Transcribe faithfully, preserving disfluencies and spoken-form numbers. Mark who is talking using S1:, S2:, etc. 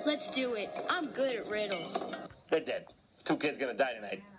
S1: Let's do it. I'm good at riddles.
S2: They're dead. Two kids gonna die tonight.